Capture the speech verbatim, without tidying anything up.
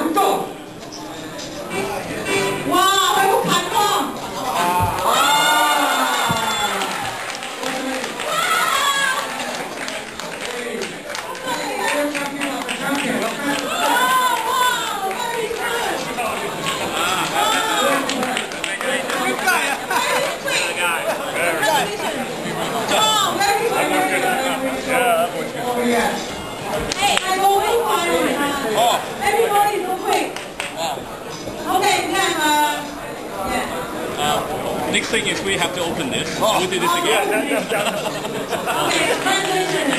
不动。哇，还不砍吗？啊！ Hey, I go way farther. Oh. Everybody so quick. Oh. Okay, now, uh, yeah. Uh, next thing is we have to open this. Oh. We do this again. Okay, translation.